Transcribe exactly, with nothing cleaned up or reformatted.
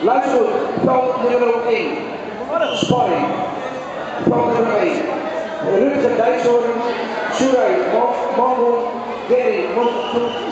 Luister goed, veld nummer één. Sparring. Veld nummer één. Rutger Dijkshoorn, Suraj Mongol, Gary Mongol.